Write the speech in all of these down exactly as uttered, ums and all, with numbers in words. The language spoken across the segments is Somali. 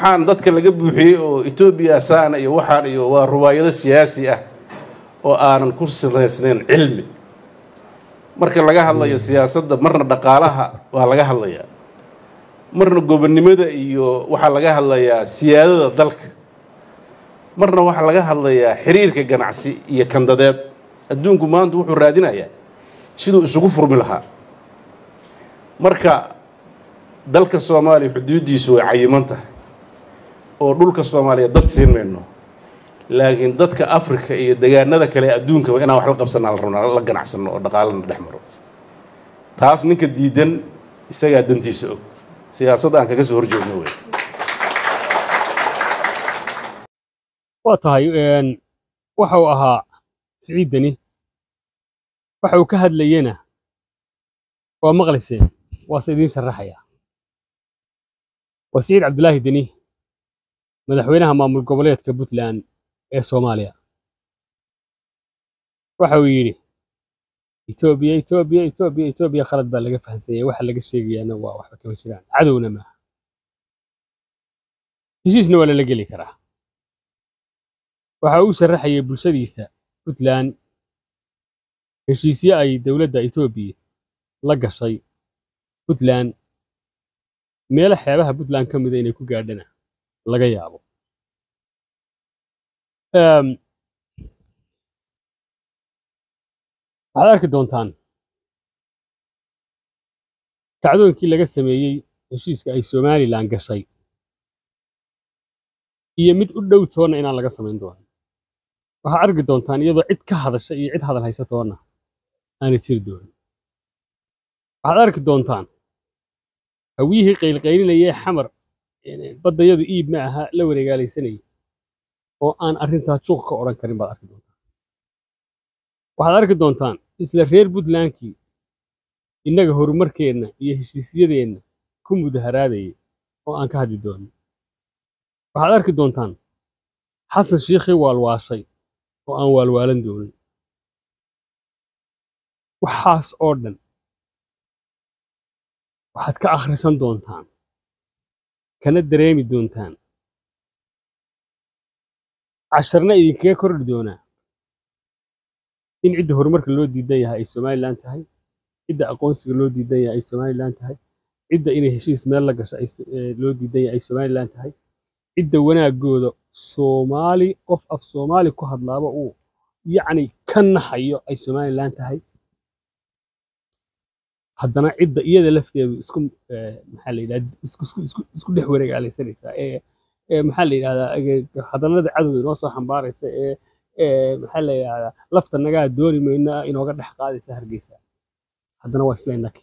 waxaan dadka laga buuxiyay oo Ethiopia saana iyo waxaan iyo waa ruwaayado siyaasi ah oo aanan ku salaysnayn cilmi marka laga hadlayo siyaasadda marna dhaqaalaha waa laga hadlayaa marna gobonnimada iyo waxa laga hadlayaa siyaadada dalka marna waxa laga hadlayaa xiriirka ganacsi iyo kandadeed adduunku maanta wuxuu raadinayaa sidoo isugu furmi lahaa marka dalka Soomaaliya xuduudiisu way cayiman tahay oo dhulka Soomaaliya dad siin mayno laakiin dadka Afrika iyo deegaanada kale adduunka waa inaan wax la qabsanaa la rabnaa la ganacsano oo dhaqaalana dhex maro taas ninka diidan isaga dantiisa og siyaasadda aan kaga soo horjeedno way waa tahay een waxa uu ahaa Siciid Deni waxa uu ka hadlayena waa maqlayseen waa sidii sharaxaya وسعيد عبد الله دني مدحوينها مامul goboleedka Puntland ee Soomaaliya waxa uu yiri Ethiopia Ethiopia Ethiopia Ethiopia khalad baa laga fahansanay waxa laga sheegayana waa wax ka jiraan cadowna ma heshiisna wala la gali karaa waxa uu sharaxayay bulshadiisa Puntland heshiisyo ay dawladda Ethiopia la gashay Puntland meela xeebaha Puntland ka mid ah inay ku gaadhana laga yaabo um waxaad arki doontaan kacdoonkii laga sameeyey heshiiska ay Somaliland gashay iyo mid u dhow toona inaan laga samayn doonin waxaad arki doontaan iyadoo cid ka hadasha iyo cid hadal haysa toona aanay jiri doonin waxaad arki doontaan hawiyihii qaylqaylinayay xamar badayadu iib ma aha la wareegaalaysanay oo aan arrintaa juuq ka oran karin baad arki doontaan waxaad arki doontaan isla reer Puntlandkii innaga horumarkeena iyo heshiisyadeena ku mudaharaadayay oo aan ka hadli doonin waxaad arki doontaan xasan shiikhi waalwaashay oo aan waalwaalan doonin waxaas oo dhan waxaad ka akhrisan doontaan kana dareemi doontaan casharna idinkaga kordhi doonaa in cidda horumarka loo diidan yahay ay Somaliland tahay cidda aqoonsiga loo diidan yahay ay Somaliland tahay cidda inay heshiis meel la gasho ay loo diidan yahay ay Somaliland tahay cidda wanaagooda Soomaali qof af Soomaali ku hadlaaba uu yacni ka naxayo ay Somaliland tahay haddana cidda iyada lafteedu isku maxaa la yiraahdaa isku isku isku dhex wareegaalaysanaysa ee ee maxaa la yiraahdaa hadallada cadowga inoo soo xambaaraysa ee ee maxaa la yiraahdaa lafta naga dooni mayna inooga dhex qaadaysa Hargeysa haddana waa isla inaki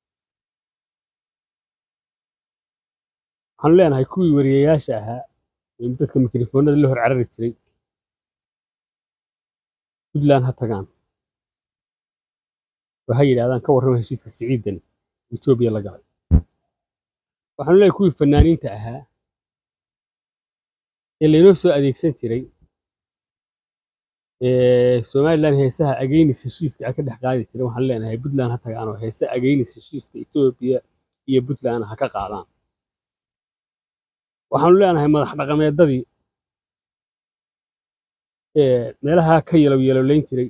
waxaan leenahay kuwii wariyayaasha ahaa ee dadka mikrofoonada la hor carari jiray Puntland ha tagaan waxay yiraahdaan ka warran heshiiska Siciid Deni Ethiopia la galay waxaan leeyahay kuwii fanaaniinta ahaa ee leeno soo adeegsan jiray ee Somaliland heesaha ageynis heshiiska ka dhex qaadi jiray waxaan leenahay Puntland ha tagaan oo heesa ageynis heshiiska Ethiopia iyo Puntland ha ka qaadaan waxaan leenahay madax dhaqameedadii ee meelaha ka yalow yalowleyn jiray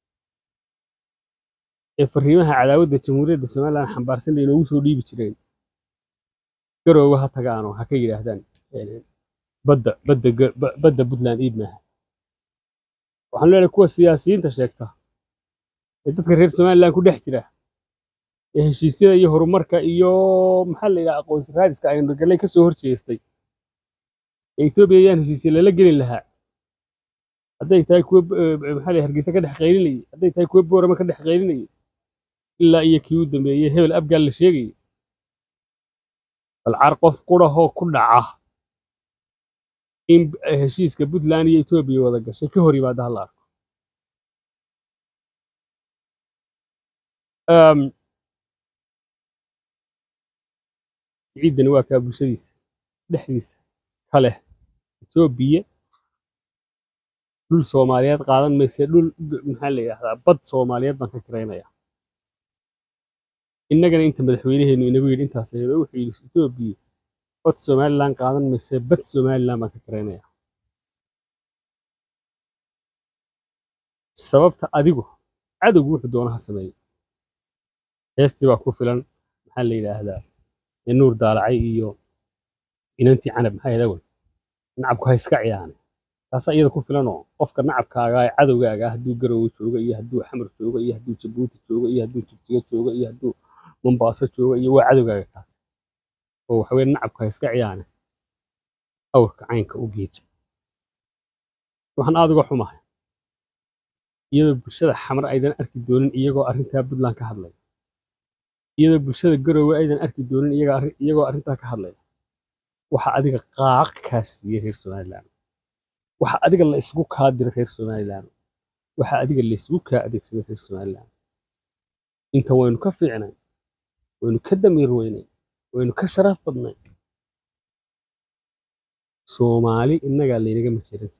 ee fariimaha cadaawadda jamhuuriyadda Somaliland xambaarsan inay ugu soo dhiibi jireen garoowe ha tagaan oo ha ka yiraahdaan badda badda badda Puntland iib maaha waxaan leeyahay kuwa siyaasiyiinta sheegta ee dadka reer Somaliland ku dhex jira ee heshiisyada iyo horumarka iyo maxaa la yiraahdaa aqoonsi raadiska ay galay ka soo horjeestay Ethiopia yaan heshiisyo la gelin lahaa hadday tahay kuwa maxaa la Hargeysa ka dhex qaylinay hadday tahay kuwa Boorama ka dhex qaylinay ilaa iyo kii u dambeeyay hebel abgaal la sheegay bal car qof quraho ku dhaca in heshiiska Puntland iyo Ethiopia wada gashay ka hor yimaada hal arko um Siciid Deni waa ka bulshadiisa dhexdiisa kale Ethiopia dul Soomaaliyeed qaadan maysa dul maxaa la yiraahdaa bad Soomaaliyeed baan ka kireynaya innagana inta madaxweynaheenu inagu yiri intaas ayay wuxuu yiri Ethiopia bad Somaliland qaadan mayse bad Somaliland baan ka karaynaya sababta adigu cadowgu wuxuu doonaha sameeyay heestii baa ku filan maxaa la yiraahdaa nuur daalacay iyo inantii canab maxay ahayd nacabku ha iska ciyaane taas iyada ku filan oo qofka nacabkaaga ay cadowgaaga hadduu garow joogo iyo hadduu xamar joogo iyo hadduu jabuuti joogo iyo hadduu jigjiga joogo iyo hadduu mombaaso joogo iyo waa cadowgaaga taas oo waxa weeye nacabka ha iska ciyaane awrka caynka u geeja waxaan aad uga xumahay iyadoo bulshada xamar aydan arki doonin iyagoo arrintaa Puntland ka hadlay iyadoo bulshada garow aydan arki doonin iyagoo arrintaa ka hadlay waxa adiga qaaq kaas iyo reer Somaliland waxa adiga la isku kaadiro reer Somaliland waxa adiga la isku ka adeegsado reer Somaliland inta waynu ka fiicnay waynu ka damiir weynay waynu ka sharaf badnay Soomaali inaga leeynaga majeeran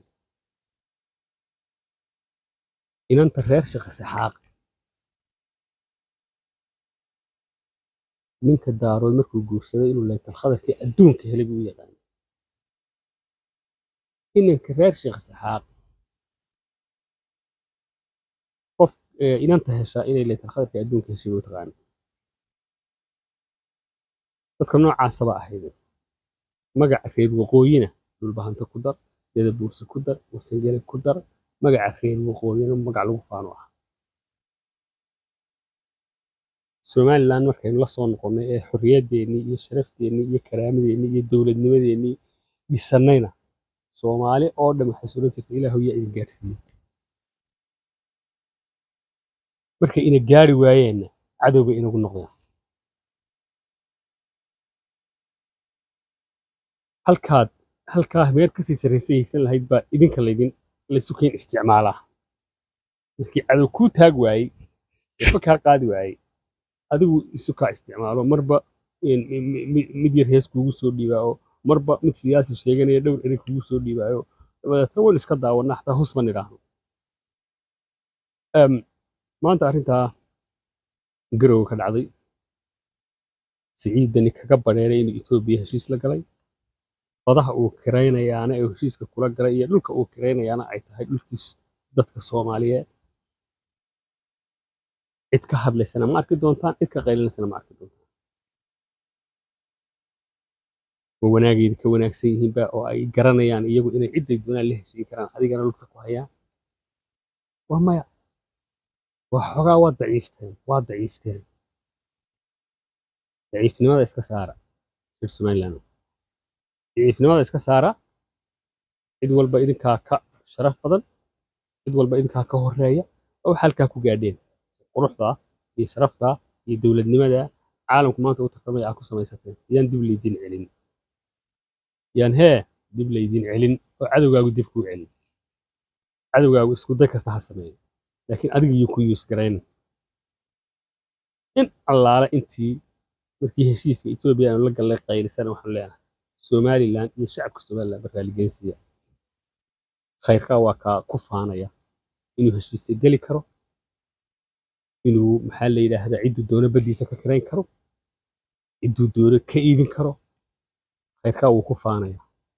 inanta reer shaqo saxaaq ninka daarood markuu guursaday inuu leeyahay khadarkii adduunka helay buu yaqaan inanka reer shaqo saxaaq qof inanta heshaa inay leeyahay khadarkii adduunka heshay buu taqaan dadka noocaas ba ahayd magaca reer waqooyina dhulbahanta ku dar dada buursi ku dar warsangeli ku dar magaca reer waqooyina magac lagu faano ah Somaliland markaynu la soo noqonay ee xorriyadeeni iyo sharafteeni iyo karaamadeeni iyo dawladnimadeeni dhisanayna Soomaali oo dhan waxay soo jirtay Ilaahay yaa idin gaarsiiyay markay ina gaari waayeen cadowga inagu noqdeen halkaad halkaa meel ka sii sarreysaysan lahayd baa idinka leedin la sukeen isticmaalaa markii cadow ku taag waayay ka qaadi waayay adigu isu ka isticmaalo marba mid yar hees kugu soo dhiibaayo marba mid siyaasi sheeganaya dhowr eray kugu soo dhiibaayo dabada waan iska daawanaa xataa husban iraahdo um maanta arrintaa garow ka dhacday siciidani kaga bareeray in Itoobiya heshiis la galay wadaha uu kiraynayaana ee heshiiska kula galay iyo dhulka uu kiraynayaana ay tahay dhulkiis dadka Soomaaliyeed cid ka hadlaysana ma arki doontaan cid ka qaylinaysa ma arki doontaan wanaagid ka wanaagsan yihiin ba oo ay garanayaan iyagu inay ciday doonaan la heshiin karaan adigana lugta ku hayaan waa maya waa xogaa waa daciifteen waa daciifteen daciifnimada iska saara reer Somaliland daciifnimada iska saara cid walba idinkaa ka sharaf badan cid walba idinkaa ka horeeya oo halka ku gaadheen quruxda iyo sharafta iyo dawladnimada caalamku maanta uu tartamay ku samaysatay yaan dib leedin celin yaan hee dib leedin celin oo cadowgaagu dib ku celin cadowgaagu isku day kasta ha sameeyo laakiin adiga iyo ku use gareyn in allaala intii markii heshiiska Itoobiya la galay qaylisan waxaan leeyahay Somaliland iyo shacabka Somaliland barnaamijkiisa khayrka waa ka ku faanaya inuu heshiis gali karo inuu maxaa la yiraahdaa ciddu doona badiisa ka karayn karo ciddu doona ka iibin karo khayrka uu ku faanaya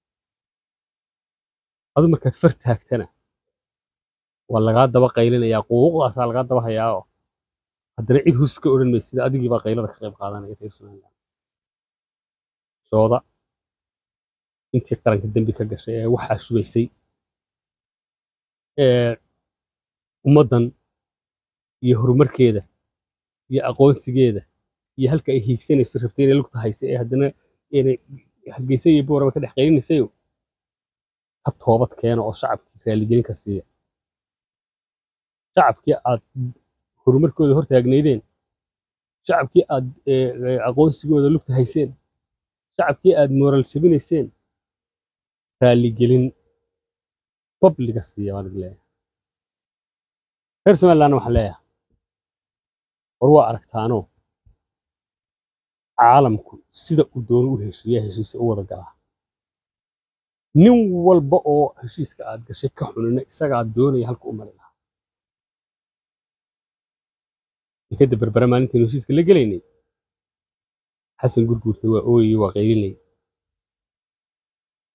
adu markaad fartaagtana waa laga daba qaylinaya quuqdaas laga daba hayaa haddana cid hus ka oran maysid adigii baa qaylada ka qayb qaadanaya reer Somaliland sooda intii qaranka dambi ka gashay ee waxa shubaysay ee ummadan iyo horumarkeeda iyo aqoonsigeeda iyo halka ay hiigsanayso rabtay inay lugta hayso ee haddana inay hargeysa iyo booraba ka dhex qaylinayso ka toobad keeno oo shacabka raaligelin ka siiya shacabkii aad horumarkooda hor taagnaydeen shacabkii aad aqoonsigooda lugta hayseen shacabkii aad moral jabinayseen raaligelin publiga siiya waan leeyahay reer Somaliland waxa leeyahay war waa aragtaano caalamku sida uu doono u heshiiyo heshiis u wada galaa nin walba oo heshiiska aad gashay ka xunina isaga aad doonaya halka u marin ikada berbera maalintii heshiiska la galeynay xasan gurguurta waa ooyay waa qaylinay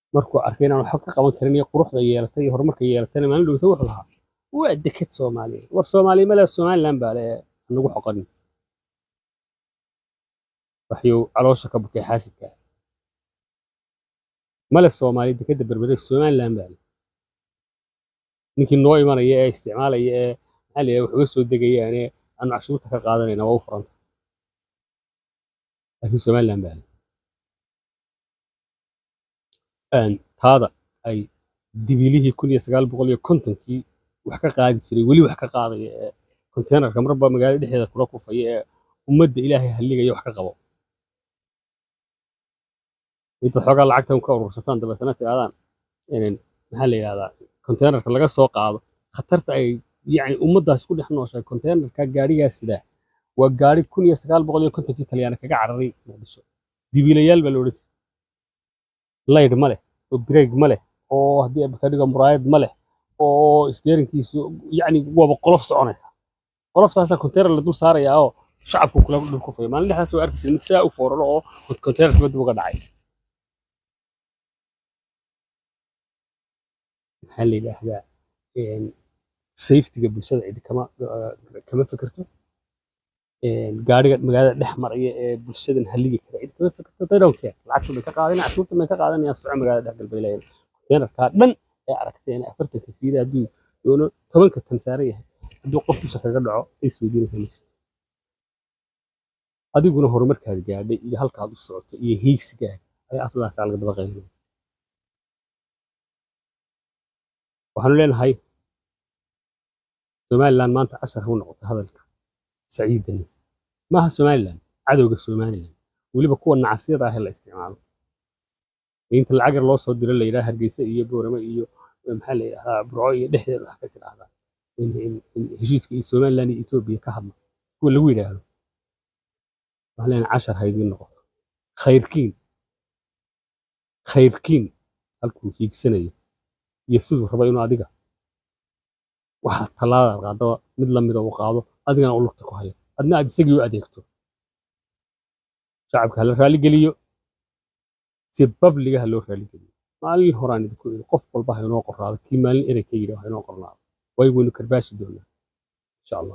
markuu arkay inaan waxba ka qaban karin iyo quruxda yeelatay iyo horumarka yeelatayna maalin dhowta wuxuu lahaa waa deked Soomaaliya war Soomaaliya male Somaliland baa le anagu xoqan waxyuu caloosha ka bukay xaasidka male Soomaaliya dekeda berbere Somaliland baa ninkii noo imanaya ee isticmaalaya ee maxaa la yidhaha wuxuu soo degayaan ee aan cashuurta ka qaadanayna waa u furanta laakiin Somaliland baa aan taada ay dibilihii kun iyo sagaal boqol iyo kontonkii wax ka qaadi jiray weli wax ka qaadaya ee konteenarka marba magaalada dhexdeeda kula kufaya ee ummadda ilaahay halligaya wax ka qabo inta xoogaa lacagtan ka urursataan dabeetana tiraadaan in maxaa la yidhahdaa konteenarka laga soo qaado khatarta ay yacni ummaddaas ku dhex nooshahay konteenarka gaadhigaas sidaa waa gaadhi kun iyo sagaal boqol iyo kontonkii talyaani kaga cararay muqdisho dibiilayaal baa la odhan jiray laydh ma leh oo break ma leh oo haddii ka dhigo muraayad ma leh oo steerinkiisu yacni waaba qolof soconaysa qoloftaasaa konteenar la dul saarayaa oo shacabku kula dhul kufaya maalin dhexdaas waa arkaysa mid saa u fooraro oo konteenarka dib uga dhacay maxaa la yidhaahdaa safetyga bulshada cidi kama kama fikirto gaariga magaalada dhex maraya ee bulshadan haligi kara cid kama fikirto they don't care lacagta bay ka qaadanayaan cashuurta bay ka qaadanayaan soco magaalada dhex galbeelayaan konteenarka dhan ee aragteen afartanka fiida hadduu doono tobanka tan saaran yahay hadduu qoftiisa kaga dhaco ay soo diinaysa ma jirto adiguna horumarkaad gaadhay iyo halkaad u socoto iyo hiigsigaaga ayaa afladaas laga daba qaybinaya waxaanu leenahay Somaliland maanta cashar u noqotay hadalka saciidani maaha Somaliland cadowga Somaliland weliba kuwa nacasyada ah ee la isticmaalo inta lacag yar loo soo diro la yiraahdo Hargeysa iyo Boorama iyo maxaa la yiraahdaa Burco iyo dhexdeeda wax ka tiraahdaa in heshiiska iyo Somaliland iyo Ethiopia ka hadla kuwa lagu yiraahdo waxaa leen cashar haydin noqoto khayrkiin khayrkiin halkuu hiigsanayo iyo siduu rabo inuu adiga waxa talaada qaado mid la mid ah uu qaado adigana uu lugta ku hayo adna aad isagii u adeegto shacabka la raali geliyo si publiga loo raali geliyo maalin horaan idinku iri qof walba ha inoo qoraado kii maalin erey ka yiri ha inoo qornaado way waynu karbaashi doonaa insha Allah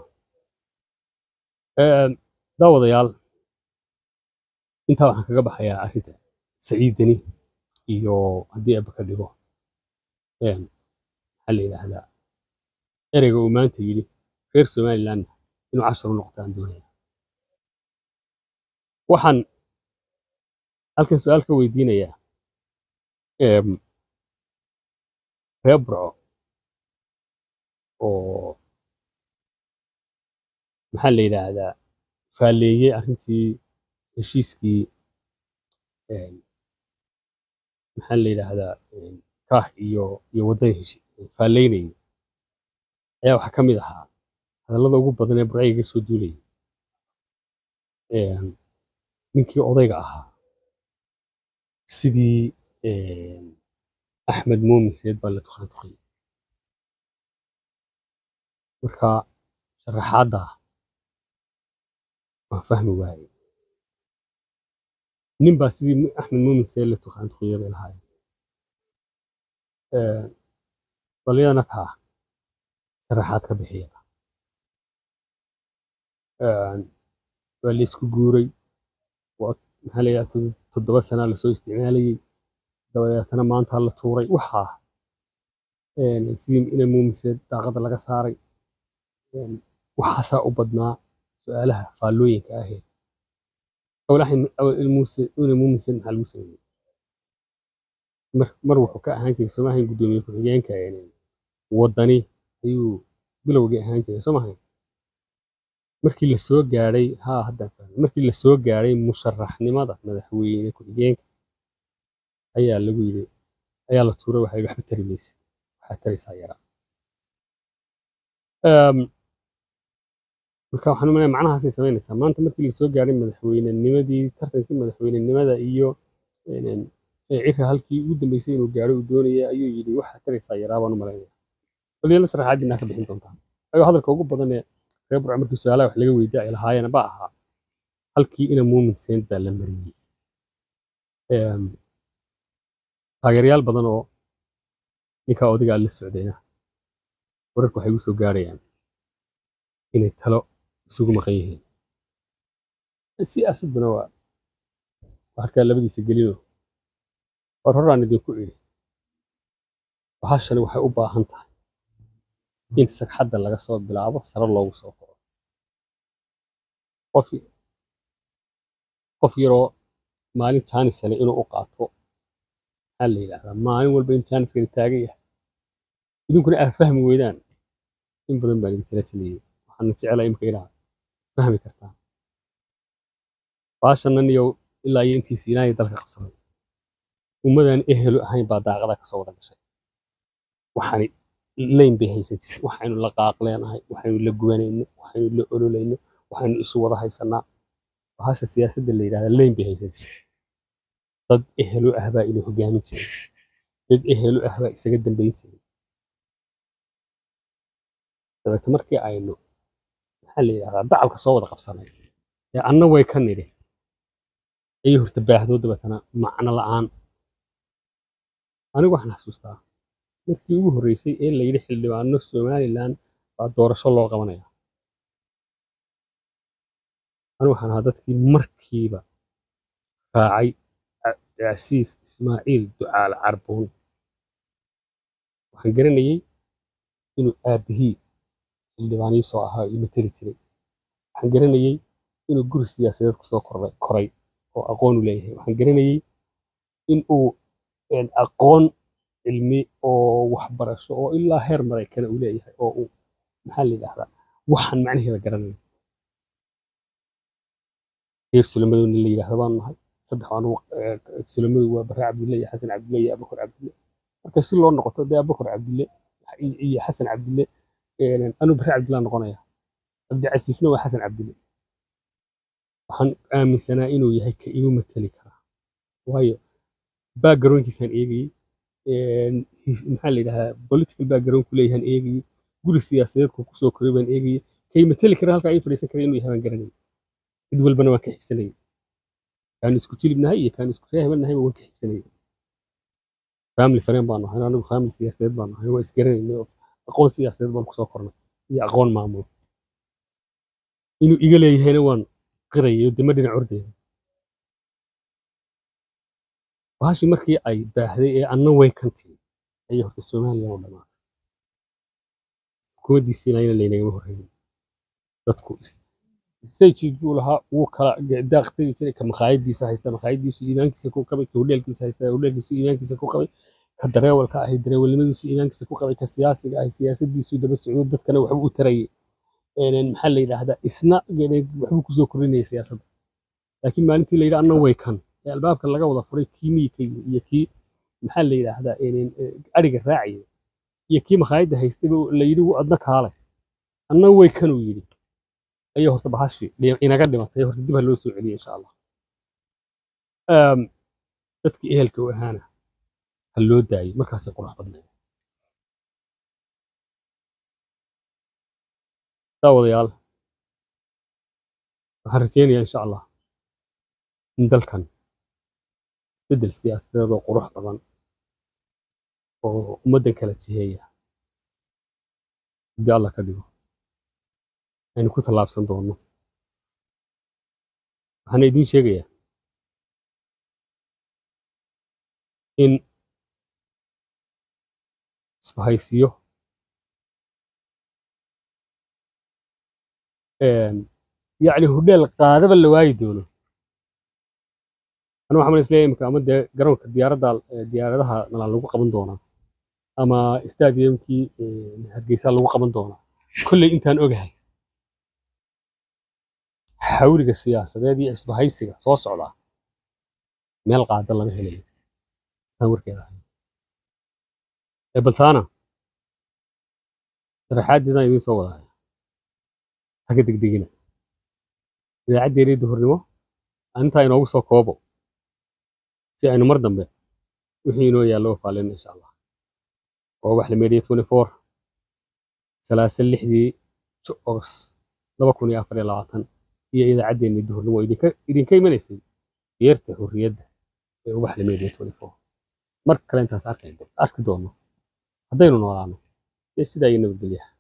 ee daawadayaal inta waxaan kaga baxayaa arrinta saciidani iyo haddii aad ka dhigo een hal ilaahda ereyga uu maanta yiri reer Somaliland inuu cashar u noqdaan doonaya waxaan halkan su'aal ka weydiinayaa em reer Burco oo maxaa la yiraahdaa faaleeyay arrintii heshiiskii een maxaa la yiraahdaa kaax iyo iyo wadada heshiis faaleynay ayaa waxa kamid ahaa hadallada ugu badan ee Burco iga soo duulay een ninkii odayga ahaa sidii een Axmed Muumin Seed baa la tuqaantay marka sharaxaada ma fahmi waayay nin baa sidii Axmed Muumin Seed la tuqaantay lahaay ee baliyana taa sharaxaad ka bixiya een waa la isku guuray waa maxaa la yiraahdaa toddoba sano la soo isticmaalayay dabadeetana maanta la tuuray waxa een sidii inay Muumin Seed daaqada laga saaray een waxa u badnaa su'aalaha faallooyinka ah ee awlahan Muumin inay Muumin Seed maxaa lagu sameeyay mar wuxuu ka ahaan jiray Soomaaliya gudoomiye ku-xigeenka ee wadani ayuu bilowgii ahaan jiray Soomaaliya markii la soo gaaray ha hadda markii la soo gaaray musharaxnimada madaxweyne ku-xigeenka ayaa lagu yiri ayaa la tuuray waxay waxba tarimaysa waxa taraysaa yara um marka waxaan u maleeyahay macnahaas ay sameynaysaa maanta markii la soo gaaray madaxweynenimadii tartankii madaxweynenimada iyo een cirka halkii ugu dambeysay inuu gaaro uu doonayay ayuu yiri waxa taraysaa yara baan u maleeyahay waliba la sharaxaadina ka bixin doontaa ayuu hadalka ugu badan ee reer Burco markii su'aalaha wax laga weydiiyay lahaayeen ba ahaa halkii ina Muumin Seed baa la mariyay een taageerayaal badan oo ninka odayga la socdayna wararku waxay u soo gaarayaan inay talo isugu maqan yihiin siyaasaduna waa markaa labadiisa gelino war horaan idinku idhi bahashani waxay u baahan tahay in sagxadda laga soo bilaabo sare loogu soo koro qof qof yaroo maalin jaanis hele inuu u qaato maxaa la yidhaahdaa maalin walba in jaaniskani taagan yahay idinkuna aad fahmi weydaan in badan baan idinkala taliyey waxaana jeclaa imika inaad fahmi kartaan baashanan iyo ilaa iyo intii siinaaya dalka qabsaday ummadaan ehelu ahayn baa daaqada kasoo wada gashay waxaani layn bay haysan jirtay waxaynu la qaaqleenahay waxaynu la gubanayno waxaynu la ololayno waxaynu isu wada haysanaa bahasha siyaasadda la yidhahda layn bay haysan jirtay dad ehelu ah baa inuu hogaamin jiray dad ehelu ah baa isaga dambayn jiray dabeeto markii aynu maxaa la yidhahdaa dacalka soo wada qabsanay ee anna way ka nidhi ayay horta baahdo dabeetana macno la'aan anigu waxaan xasuustaa markii ugu horreysay ee la yidhi xildhibaano somalilan baa doorasho loo qabanaya anigu waxaan ahaa dadkii markiiba raacay cabdicasiis ismaaciil ducaale carbuun waxaan garanayey inuu aabihii xildhibaanihii soo ahaa ii mateli jiray waxaan garanayey inuu guri siyaasadeed kusoo koray oo aqoon u leeyahay waxaan garanayey in uu aqoon cilmi oo waxbarasho oo ilaa heer maraykana uu leeyahay oo uu maxaa la yidhaahdaa waxaan macnaheeda garanayo reer sulamadowna la yidhaahdo baanu nahay saddex aanu sulamaduu waa barre cabdille iyo xasan cabdille iyo abubakar cabdille marka si loo noqoto dee abubakar cabdille iyo xasan cabdille anuu barre cabdille noqonaya cabdicasiisna waa xasan cabdille waxaan aaminsanaa inuu yahay ka igu matali karaa waayo backgroundkiisaan eegayey maxaa la yidhahaa political background ku leeyahan eegayey guri siyaasadeedku kusoo koray baan eegayey kay matali kara halkaa ii fadhiisan kara inuu yahay baan garanayay cid walbana waan ka xigsanayay kaanu isku jilibnahay iyo kaanu isku reehabanahay waan ka xigsanayay family friend baanu ahay anigu family siyaasadeed baanu ahay waa isgaranaynay aqoon siyaasadeed baan kusoo kornay iyo aqoon maamul inuu iga leeyahayna waan qirayo dema dhinac ordeeda bahashii markii ay baahday ee anna way kantii ayay horta somalilan u dhamaatay hukuumaddiisiina ayna laynagama horreeyay dadku sayjiduu lahaa wuu kala daaq tegi jiray ka makhaayadiisa haysta makhaayadiisu iimaankiisa ku qabay ka hodheelkiisa haysta hodheelkiisu iimaankiisa ku qabay ka dareewalka ahay dareewalnimadiisu iimaankiisa ku qabay ka siyaasiga ahay siyaasadiisu daba socdo dadkana waxbuu u tarayay maxaa la yidhaahdaa isna waxbuu kusoo korinayay siyaasadda laakiin maalintii la yidhi anna way kan ee albaabka laga wada furay kii miyika iyo kii maxaa la yidhaahdaa ariga raacaya iyo kii makhaayadda haystay la yidhi wuu adna kaale anna way kanuu yidhi ayay horta bahashii inaga dhimatay horta dib ha loo soo celiyo insha allah dadkii ehelka u ahaana ha loo daayay markaasay qurux badnayd daawadayaal waxaan rajaynayaa insha allah in dalkan bedel siyaasadeed oo qurux badan oo ummaddan kala jiheeya haddii allah ka dhigo aynu ku tallaabsan doonno waxaana idiin sheegayaa in isbahaysiyo yacni hodheel qaadaba la waayi doono anu waxaan isleeyahay imika ama dee garoonka diyaaradda diyaaradaha nalaan lagu qaban doonaa ama stadiumkii hargeysa lagu qaban doonaa kolley intaan ogahay xawriga siyaasadeed iyo isbahaysiga soo socdaa meel qaada laga helayo taan warkeeda ahay ee baltaana sharaxaaddeedaan idiin soo wadaaya haka degdegina idaacaddeenii duhurnimo anintaa inoogu soo koobo si aynu mar dambe wixii inoo yaallo faalin insha allah waa wax la meedhiyay twenty four salaasa lixdii ogos laba kun iyo afar iyo labaatan iyo idaacaddeenii duhurnimo idinka idinka imanaysay geerta xurriyadda ee wax la meedhiyay twenty four mar kale intaas arkayno arki doono haddaynu noolaano ee sidaa iyo nabadgelyaha